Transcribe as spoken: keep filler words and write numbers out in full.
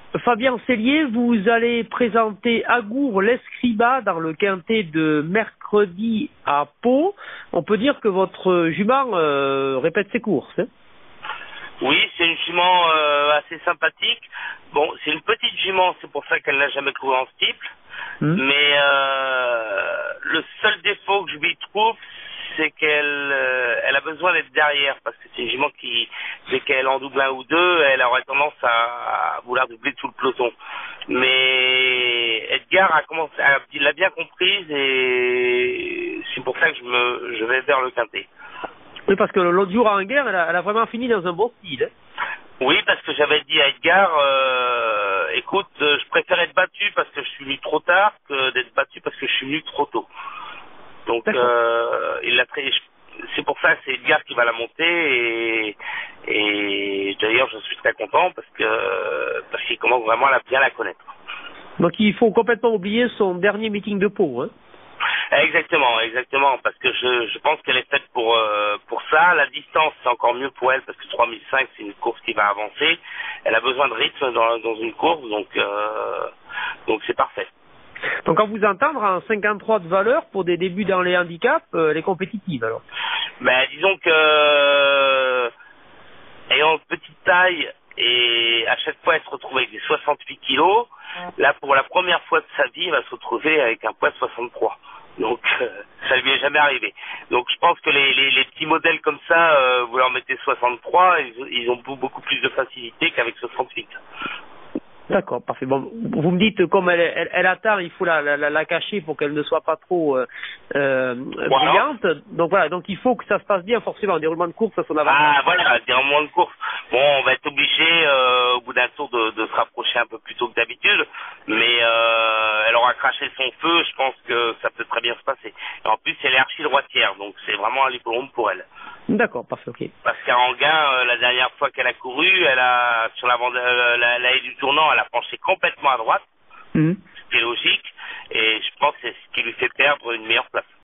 Fabien Cellier, vous allez présenter Agour l'Escriba dans le quintet de mercredi à Pau. On peut dire que votre jument euh, répète ses courses. Hein? Oui, c'est une jument euh, assez sympathique. Bon, c'est une petite jument, c'est pour ça qu'elle n'a jamais couru en steeple. Mmh. Mais euh, le seul défaut que je lui trouve, c'est qu'elle euh, elle a besoin d'être derrière, parce que c'est une jument qui, dès qu'elle en double un ou deux, elle aurait tendance à, à vouloir doubler tout le peloton. Mais Edgar a commencé, a, il l'a bien comprise et c'est pour ça que je me, je vais vers le quintet. Oui, parce que l'autre jour à Anguin, elle, elle a vraiment fini dans un bon style. Hein. Oui, parce que j'avais dit à Edgar, euh, écoute, euh, je préfère être battu parce que je suis venu trop tard que d'être battu parce que je suis venu trop tôt. Donc, euh, il l'a très, c'est pour ça que c'est Edgar qui va la monter et, et d'ailleurs je suis très content parce que parce qu'il commence vraiment à la, bien la connaître. Donc il faut complètement oublier son dernier meeting de Pau, hein. Exactement, exactement, parce que je, je pense qu'elle est faite pour euh, pour ça. La distance, c'est encore mieux pour elle, parce que trois mille cinq, c'est une course qui va avancer. Elle a besoin de rythme dans, dans une course, donc euh, donc c'est parfait. Donc quand vous entendre en cinquante-trois de valeur pour des débuts dans les handicaps, euh, elle est compétitive alors. Ben disons que euh, ayant une petite taille et à chaque fois elle se retrouve avec des soixante-huit kilos, là pour la première fois de sa vie, elle va se retrouver avec un poids de soixante-trois. Donc euh, ça lui est jamais arrivé. Donc je pense que les, les, les petits modèles comme ça, euh, vous leur mettez soixante-trois, ils, ils ont beaucoup plus de facilité qu'avec soixante-huit. D'accord, parfait. Bon, vous me dites comme elle, elle, elle attend, il faut la, la, la cacher pour qu'elle ne soit pas trop euh, euh, voilà. brillante. Donc voilà, donc il faut que ça se passe bien forcément. Un déroulement de course, ça son avantage. Ah voilà, déroulement de course. Bon, on va être obligé euh, au bout d'un tour de, de se rapprocher un peu plus tôt que d'habitude, mais euh, elle aura craché son feu. Je pense que ça peut très bien se passer. Et en plus, elle est archi droitière, donc c'est vraiment un hippodrome pour elle. D'accord, parfait, ok. Parce qu'à Anguin, euh, la dernière fois qu'elle a couru, elle a sur la, euh, la, la haie du tournant, elle a penché complètement à droite, mmh. Ce qui est logique, et je pense que c'est ce qui lui fait perdre une meilleure place.